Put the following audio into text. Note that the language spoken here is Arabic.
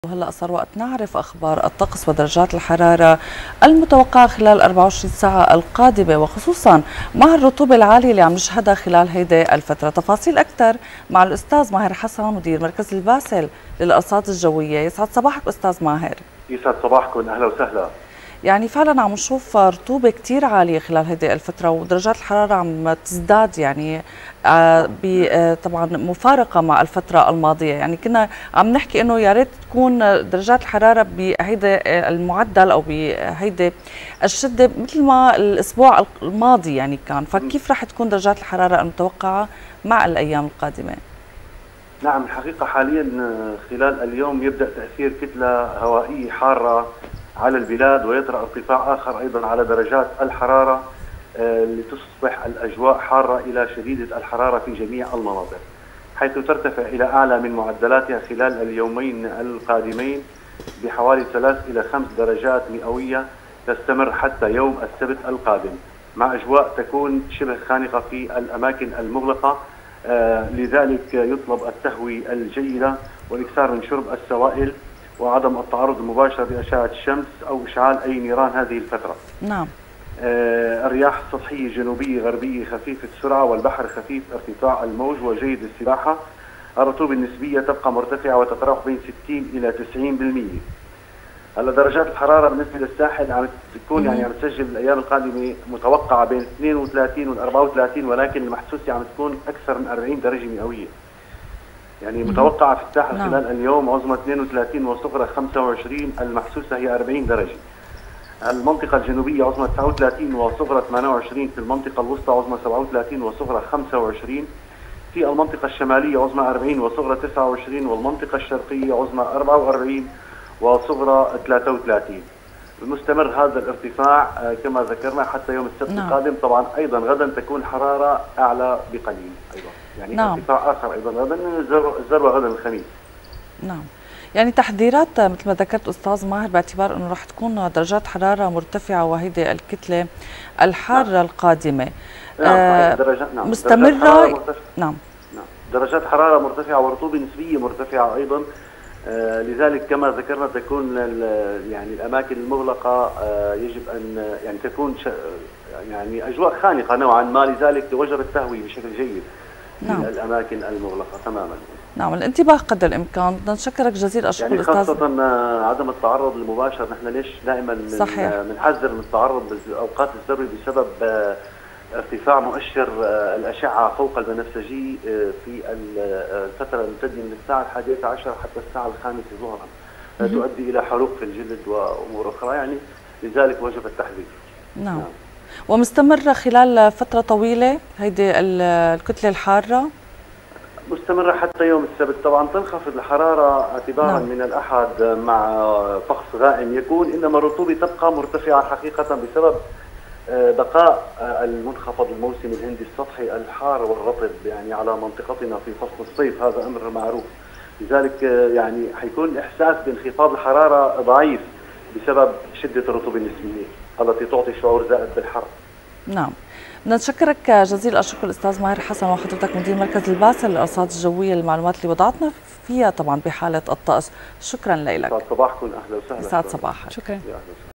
وهلا صار وقت نعرف اخبار الطقس ودرجات الحراره المتوقعه خلال 24 ساعه القادمه، وخصوصا مع الرطوبه العاليه اللي عم نشهدها خلال هيدي الفتره. تفاصيل اكثر مع الاستاذ ماهر حسن مدير مركز الباسل للارصاد الجويه. يسعد صباحك استاذ ماهر. يسعد صباحكم، اهلا وسهلا. يعني فعلا عم نشوف رطوبه كثير عاليه خلال هذه الفتره، ودرجات الحراره عم تزداد يعني طبعا مفارقه مع الفتره الماضيه. يعني كنا عم نحكي انه يا ريت تكون درجات الحراره بهيدا المعدل او بهيدا الشده مثل ما الاسبوع الماضي يعني كان، فكيف رح تكون درجات الحراره المتوقعه مع الايام القادمه؟ نعم، الحقيقه حاليا خلال اليوم يبدا تاثير كتله هوائيه حاره على البلاد، ويطرأ ارتفاع آخر أيضا على درجات الحرارة لتصبح الأجواء حارة إلى شديدة الحرارة في جميع المناطق، حيث ترتفع إلى أعلى من معدلاتها خلال اليومين القادمين بحوالي 3 إلى 5 درجات مئوية، تستمر حتى يوم السبت القادم، مع أجواء تكون شبه خانقة في الأماكن المغلقة. لذلك يطلب التهوية الجيدة والإكثار من شرب السوائل وعدم التعرض المباشر لأشعة الشمس أو إشعال أي نيران هذه الفترة. نعم. الرياح السطحية جنوبية غربية خفيفة السرعة، والبحر خفيف ارتفاع الموج وجيد السباحة. الرطوبة النسبية تبقى مرتفعة وتتراوح بين 60 إلى 90%. هلا درجات الحرارة بالنسبة للساحل عم تكون يعني عم تسجل الأيام القادمة متوقعة بين 32 و 34، ولكن المحسوسة عم تكون أكثر من 40 درجة مئوية. يعني متوقعة في الساحل خلال اليوم عظمى 32 وصغرى 25، المحسوسة هي 40 درجة. المنطقة الجنوبية عظمى 39 وصغرى 28، في المنطقة الوسطى عظمى 37 وصغرى 25، في المنطقة الشمالية عظمى 40 وصغرى 29، والمنطقة الشرقية عظمى 44 وصغرى 33. المستمر هذا الارتفاع كما ذكرنا حتى يوم السبت القادم. طبعا ايضا غدا تكون حراره اعلى بقليل ايضا، يعني ارتفاع اخر ايضا غدا، الذروه غدا الخميس. نعم. يعني تحذيرات مثل ما ذكرت استاذ ماهر، باعتبار انه راح تكون درجات حراره مرتفعه وهيدي الكتله الحاره القادمه مستمره. نعم. درجات حراره مرتفعه ورطوبه نسبيه مرتفعه ايضا. لذلك كما ذكرنا تكون يعني الاماكن المغلقه يجب ان يعني تكون يعني اجواء خانقه نوعا ما، لذلك توجب التهويه بشكل جيد في الاماكن المغلقه تماما. نعم، الانتباه قدر الامكان. بدنا نشكرك جزيل الشكر يعني استاذ. خاصه عدم التعرض المباشر، نحن ليش دائما بنحذر من التعرض باوقات الذروه بسبب ارتفاع مؤشر الأشعة فوق البنفسجي في الفترة الممتدة من الساعة 11 حتى الساعة 5 ظهرا، تؤدي إلى حروق في الجلد وأمور أخرى، يعني لذلك وجب التحذير. نعم. ومستمرة خلال فترة طويلة هيدي الكتلة الحارة؟ مستمرة حتى يوم السبت. طبعا تنخفض الحرارة اعتبارا من الأحد مع طقس غائم يكون، إنما الرطوبة تبقى مرتفعة حقيقة بسبب بقاء المنخفض الموسمي الهندي السطحي الحار والرطب يعني على منطقتنا في فصل الصيف، هذا امر معروف. لذلك يعني حيكون احساس بانخفاض الحراره ضعيف بسبب شده الرطوبه النسبيه التي تعطي شعور زائد بالحر. نعم. بدنا نشكرك جزيل الشكر الاستاذ ماهر حسن، وحضرتك مدير مركز الباسل للارصاد الجويه، المعلومات اللي وضعتنا فيها طبعا بحاله الطقس. شكرا لك. يسعد صباحكم، اهلا وسهلا. يسعد صباحك. شكرا.